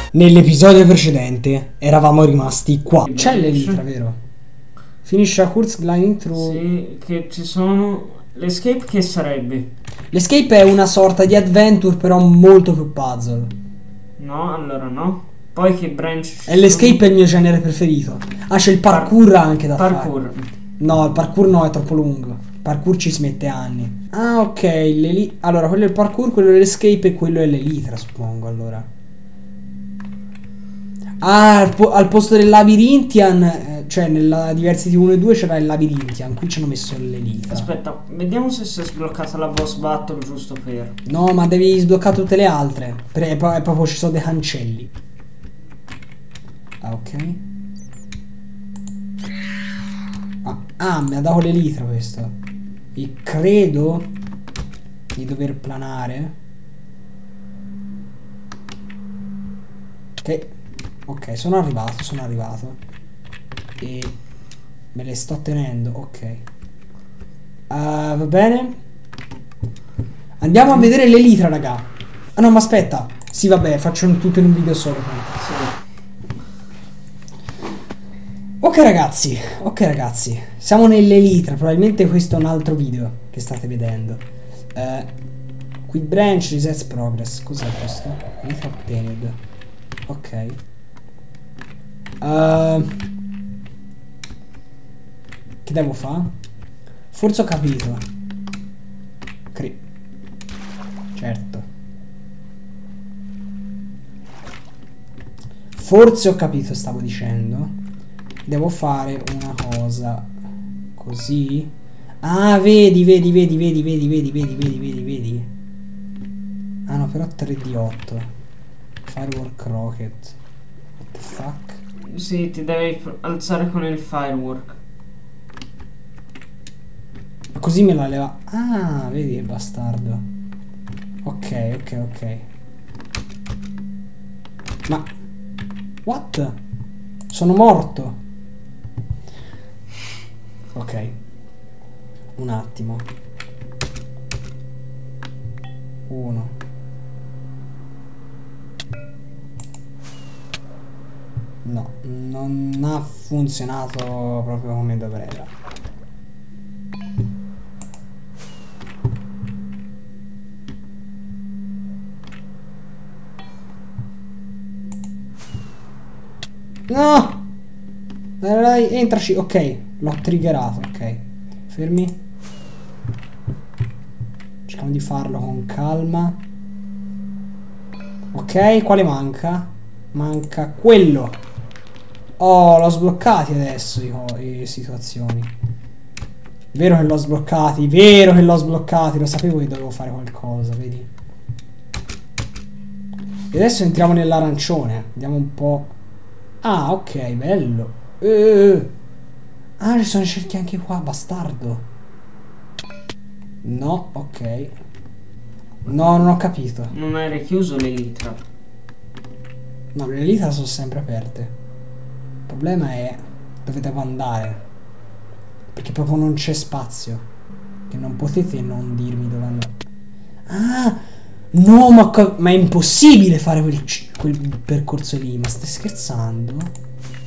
Nell'episodio precedente eravamo rimasti qua. C'è l'elitra, vero? Finisce a Kurz Gliding Through. Sì, che ci sono. L'escape che sarebbe? L'escape è una sorta di adventure, però molto più puzzle. No, allora no. Poi che branch? E l'escape è il mio genere preferito. Ah, c'è il parkour anche da Parkour. fare. No, il parkour no, è troppo lungo. Il parkour ci si mette anni. Ah, ok. Allora, quello è il parkour, quello è l'escape e quello è l'elitra, suppongo, allora. Ah, al posto del Labyrinthian, cioè nella Diversity 1 e 2 c'era il Labyrinthian, qui ci hanno messo l'elitra. Aspetta, vediamo se si è sbloccata la boss battle giusto per. No, ma devi sbloccare tutte le altre. E proprio ci sono dei cancelli. Ah, ok. Ah, mi ha dato l'elitra questo. E credo di dover planare. Ok, sono arrivato. E me le sto tenendo, ok. Va bene. Andiamo a vedere l'elitra, raga. Ah no, ma aspetta. Sì, vabbè, faccio tutto in un video solo. Sì. Ok ragazzi, siamo nell'elitra. Probabilmente questo è un altro video che state vedendo. Qui branch resets progress. Cos'è questo? Elitra obtained. Ok. Che devo fare? Forse ho capito. Certo. Forse ho capito, stavo dicendo. Devo fare una cosa così. Ah, vedi. Ah no, però 3D8. Firework rocket. What the fuck? Sì, ti devi alzare con il firework. Ma così me la leva. Ah, vedi il bastardo. Ok. Ma what? Sono morto. Ok. Un attimo. 1. No, non ha funzionato proprio come dovrebbe. No! Dai, entraci. Ok, l'ho triggerato. Ok, fermi. Cerchiamo di farlo con calma. Ok, quale manca? Manca quello. Oh, l'ho sbloccati adesso i situazioni. Vero che l'ho sbloccati. Lo sapevo che dovevo fare qualcosa, vedi? E adesso entriamo nell'arancione. Vediamo un po'. Ah, ok, bello. Ah, ci sono cerchi anche qua, bastardo. No, ok. No, non ho capito. Non hai chiuso l'elitra. No, le elitra sono sempre aperte. Il problema è dove devo andare. Perché proprio non c'è spazio. Che non potete non dirmi dove andare. Ah! No, ma è impossibile fare quel percorso lì. Ma stai scherzando?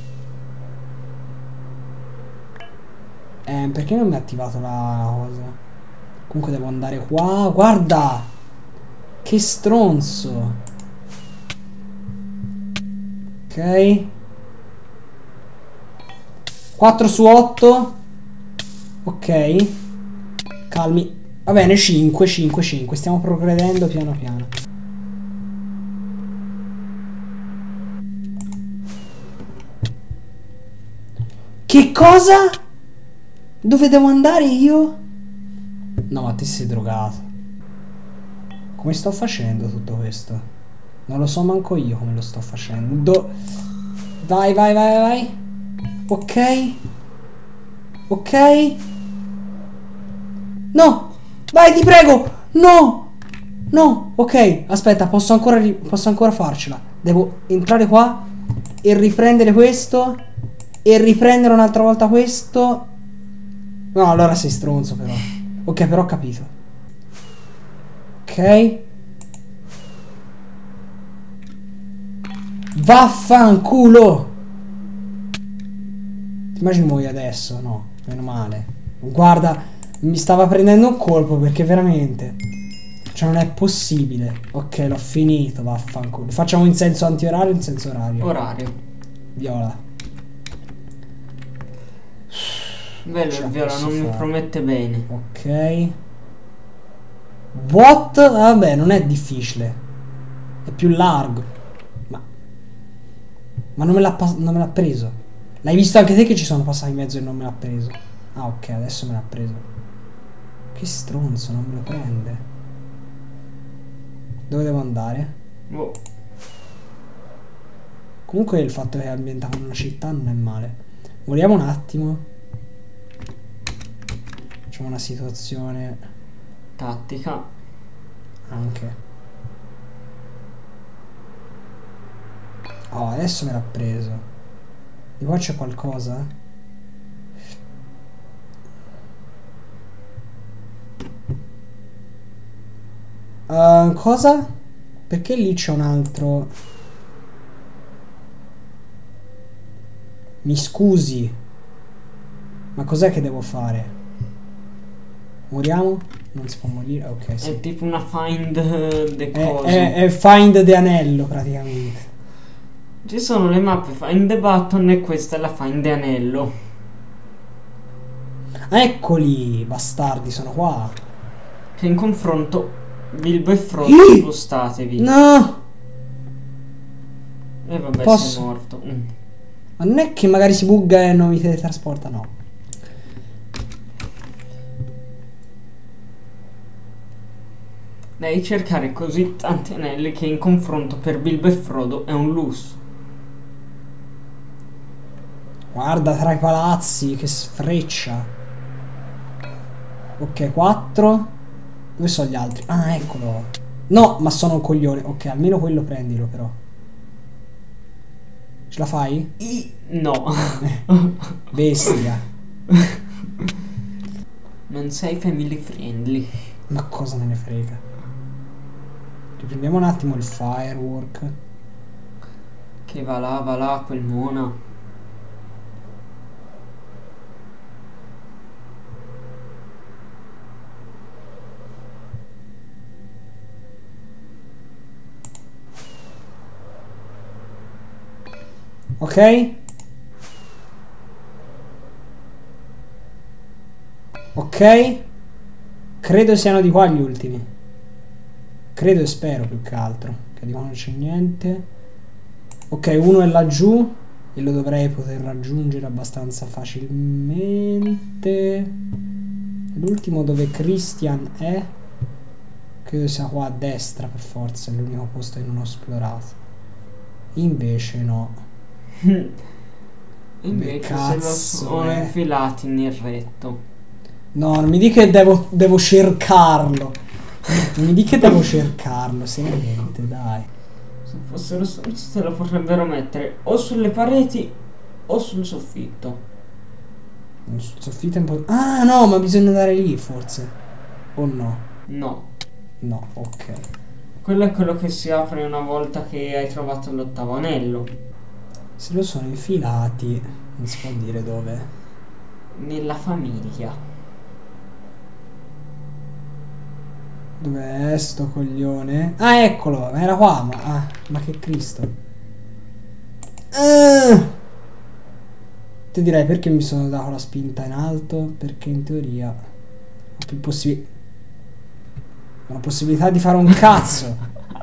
Perché non mi ha attivato la cosa? Comunque devo andare qua. Guarda! Che stronzo! Ok. 4 su 8. Ok. Calmi. Va bene, 5. Stiamo progredendo piano piano. Che cosa? Dove devo andare io? No, ma te sei drogato. Come sto facendo tutto questo? Non lo so manco io come lo sto facendo. Vai. Ok. No! Vai, ti prego! No! Ok, aspetta, posso ancora farcela. Devo entrare qua e riprendere questo e riprendere un'altra volta questo. No, allora sei stronzo però. Ok, però ho capito. Ok. Vaffanculo! Ti immagini muoio adesso? No, meno male. Guarda, mi stava prendendo un colpo perché veramente... Cioè non è possibile. Ok, l'ho finito, vaffanculo. Facciamo in senso antiorario o in senso orario? Orario. Viola. Bello il viola, non mi promette bene. Ok. What? Vabbè, non è difficile. È più largo. Ma non me l'ha preso. L'hai visto anche te che ci sono passati in mezzo e non me l'ha preso? Ah, ok, adesso me l'ha preso. Che stronzo, non me lo prende. Dove devo andare? Boh. Comunque il fatto che è ambientato in una città non è male. Moriamo un attimo. Facciamo una situazione Tattica. anche. Oh, adesso me l'ha preso. Di qua c'è qualcosa? Cosa? Perché lì c'è un altro... Mi scusi. Ma cos'è che devo fare? Moriamo? Non si può morire? Ok, sì. È tipo una find the coso. È find the anello praticamente. Ci sono le mappe find the button e questa è la find the anello. Eccoli, bastardi, sono qua. Che in confronto Bilbo e Frodo spostatevi. No! E vabbè, Posso? sei morto. Ma non è che magari si bugga e non mi teletrasporta, no. Devi cercare così tanti anelli che in confronto per Bilbo e Frodo è un lusso. Guarda tra i palazzi, che sfreccia. Ok, 4. Dove sono gli altri? Ah, eccolo. No, ma sono un coglione. Ok, almeno quello prendilo però. Ce la fai? No. Bestia. Non sei family friendly. Ma cosa me ne frega. Riprendiamo un attimo il firework. Che va là, quel mona. Ok? Ok? Credo siano di qua gli ultimi. Credo e spero più che altro. Che di qua non c'è niente. Ok, uno è laggiù. E lo dovrei poter raggiungere abbastanza facilmente. L'ultimo dove Christian è. Credo sia qua a destra per forza. È l'unico posto che non ho esplorato. Invece no. Invece se lo sono infilati nel retto. No, non mi dica che devo cercarlo. Non mi dica che devo cercarlo, seriamente, dai. Se fossero stronzi se lo potrebbero mettere o sulle pareti o sul soffitto. Sul soffitto è un po'... Ah, no, ma bisogna andare lì, forse. O no? No. No, ok. Quello è quello che si apre una volta che hai trovato l'ottavo anello. Se lo sono infilati, non si può dire dove. Nella famiglia. Dov'è sto coglione? Ah, eccolo, era qua, ma che Cristo. Ti direi perché mi sono dato la spinta in alto? Perché in teoria ho più una possibilità di fare un cazzo.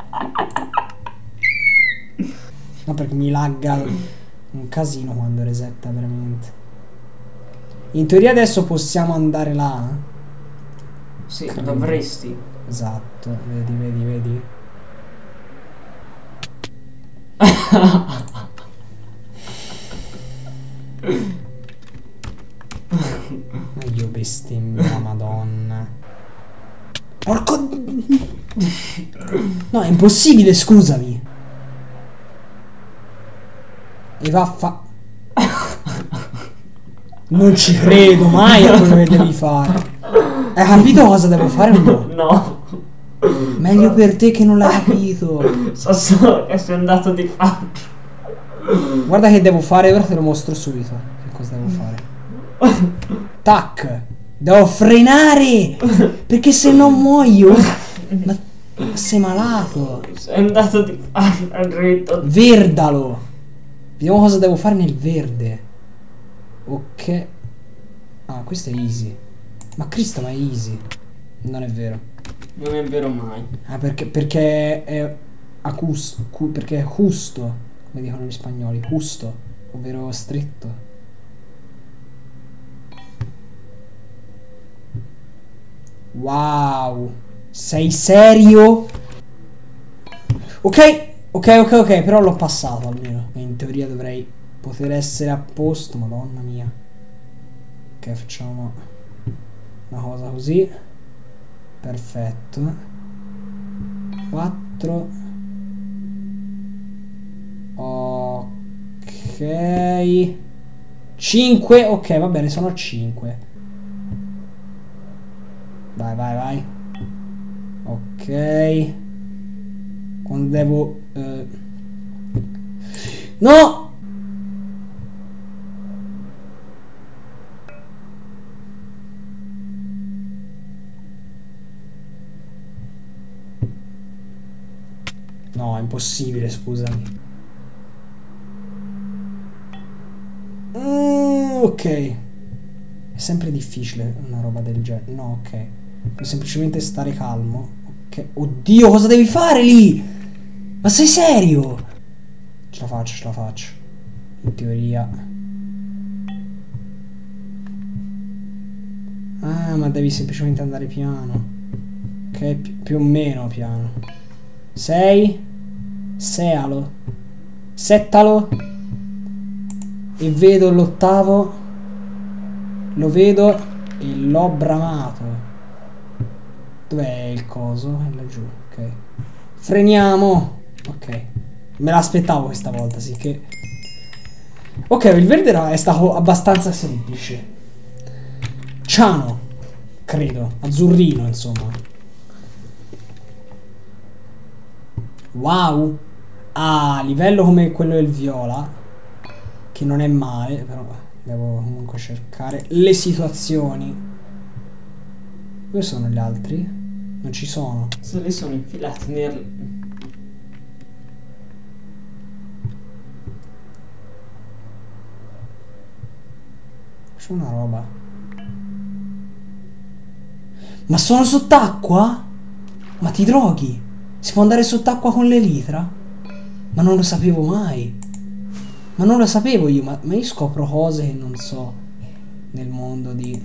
No, perché mi lagga un casino quando resetta veramente. In teoria adesso possiamo andare là. Sì, Credo. dovresti. Esatto, vedi. Ma io bestemmia, madonna. Porco... No, è impossibile, scusami. E vaffa... Non ci credo mai a quello che devi fare. Hai capito cosa devo fare o no? No. Meglio per te che non l'hai capito. So solo che sei andato di fatto. Guarda che devo fare, ora te lo mostro subito. Che cosa devo fare? Tac! Devo frenare! Perché se no muoio! Ma sei malato! Sei andato di al dritto. Verdalo! Vediamo cosa devo fare nel verde. Ok. Ah, questo è easy. Ma Cristo, ma è easy. Non è vero. Non è vero mai. Ah, perché è perché è justo, come dicono gli spagnoli, justo, ovvero stretto. Wow, sei serio? Ok, però l'ho passato almeno. E in teoria dovrei poter essere a posto, madonna mia. Ok, facciamo una cosa così. Perfetto. 4. Ok. 5. Ok, va bene, sono 5. Vai. Ok. Quando devo... No! No, è impossibile, scusami. Ok. È sempre difficile una roba del genere. No, ok. Devo semplicemente stare calmo. Ok. Oddio, cosa devi fare lì? Ma sei serio? Ce la faccio. In teoria. Ah, ma devi semplicemente andare piano. Ok, più o meno piano. 6. Sealo. Settalo. E vedo l'8º. Lo vedo e l'ho bramato. Dov'è il coso? È laggiù, ok. Freniamo. Ok. Me l'aspettavo questa volta, sì che... Ok, il verde è stato abbastanza semplice. Ciano, credo. Azzurrino, insomma. Wow. Ah, livello come quello del viola. Che non è male, però devo comunque cercare le situazioni. Dove sono gli altri? Non ci sono. Se li sono infilati nel... C'è una roba. Ma sono sott'acqua? Ma ti droghi? Si può andare sott'acqua con l'elitra? Ma non lo sapevo mai. Ma non lo sapevo io, ma io scopro cose che non so nel mondo di...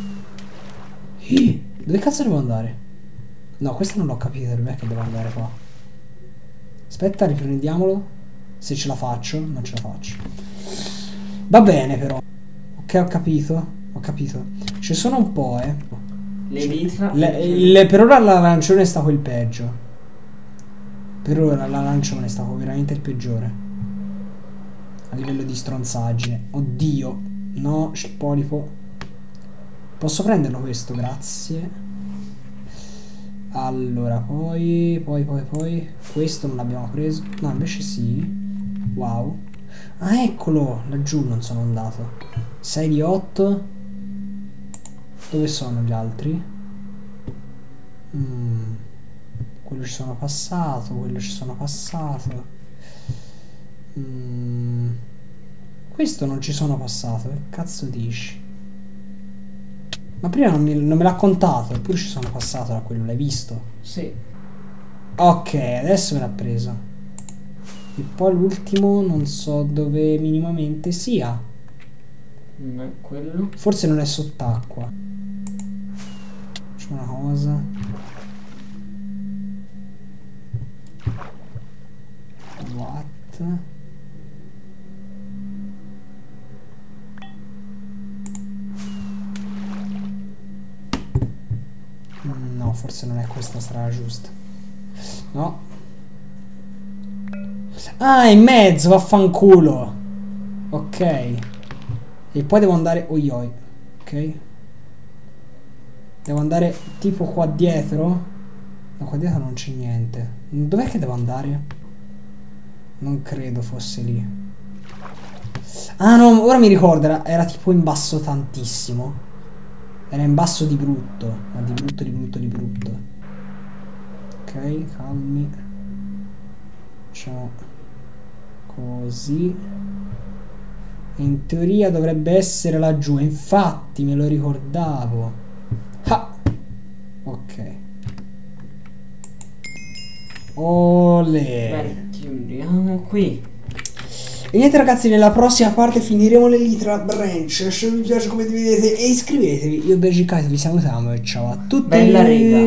Dove cazzo devo andare? No, questo non l'ho capito, dov'è che devo andare qua? Aspetta, riprendiamolo. Se ce la faccio, non ce la faccio. Va bene però. Ok, ho capito. Ci sono un po', L'elitra... Per ora l'arancione è stato il peggio. Per ora l'arancione è stato veramente il peggiore. A livello di stronzaggine. Oddio. No, il polipo. Posso prenderlo questo, grazie. Allora, poi. Questo non l'abbiamo preso. No, invece sì. Wow. Ah, eccolo. Laggiù non sono andato. 6 di 8. Dove sono gli altri? Quello ci sono passato. Questo non ci sono passato. Che cazzo dici? Ma prima non me l'ha contato. Eppure ci sono passato da quello. L'hai visto? Sì. Ok, adesso me l'ha preso. E poi l'ultimo non so dove minimamente sia. Non è quello. Forse non è sott'acqua. C'è una cosa. What? No, forse non è questa, sarà la giusta. No. Ah, in mezzo, vaffanculo. Ok. E poi devo andare... Oioi. Ok. Devo andare tipo qua dietro. No, qua dietro non c'è niente. Dov'è che devo andare? Non credo fosse lì. Ah no, ora mi ricordo, era tipo in basso tantissimo. Era in basso di brutto. Ma di brutto, di brutto, di brutto. Ok, calmi. Facciamo così. In teoria dovrebbe essere laggiù. Infatti me lo ricordavo. Ah! Ok. Olè. Bene, chiudiamo qui. E niente ragazzi, nella prossima parte finiremo l'Elytra Branch. Se vi piace come vedete e iscrivetevi. Io Bergicato vi salutiamo e ciao a tutti. Bella rega.